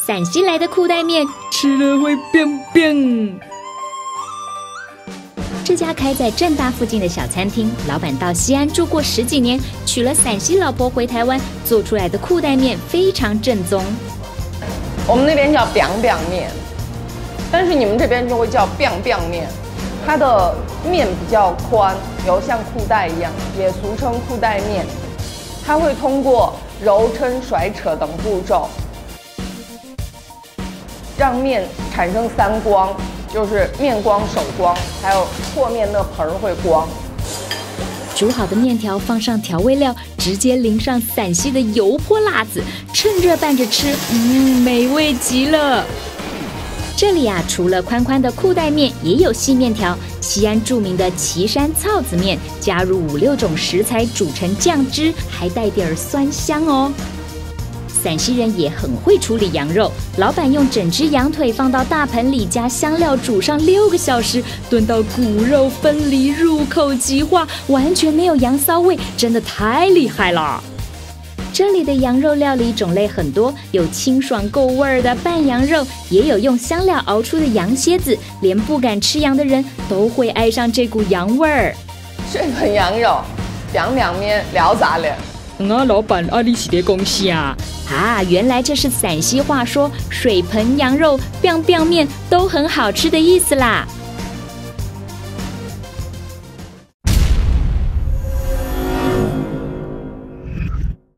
陕西来的裤带面，吃了会变变。这家开在政大附近的小餐厅，老板到西安住过10几年，娶了陕西老婆回台湾，做出来的裤带面非常正宗。 我们那边叫 biang biang 面，但是你们这边就会叫 biang biang 面。它的面比较宽，有像裤带一样，也俗称裤带面。它会通过揉抻、甩扯等步骤，让面产生3光。就是面光、手光，还有和面那盆会光。 煮好的面条放上调味料，直接淋上陕西的油泼辣子，趁热拌着吃，美味极了。这里啊，除了宽宽的裤带面，也有细面条。西安著名的岐山臊子面，加入5、6种食材煮成酱汁，还带点酸香哦。陕西人也很会处理羊肉，老板用整只羊腿放到大盆里，加香料煮上6个小时，炖到骨肉分离，入口即化，完全没有羊骚味，真的太厉害了。这里的羊肉料理种类很多，有清爽够味儿的拌羊肉，也有用香料熬出的羊蝎子，连不敢吃羊的人都会爱上这股羊味儿。 水盆羊肉，biang biang面聊咋了？ 老板，你是在讲啥？原来这是陕西话说水盆羊肉、biang biang面都很好吃的意思啦。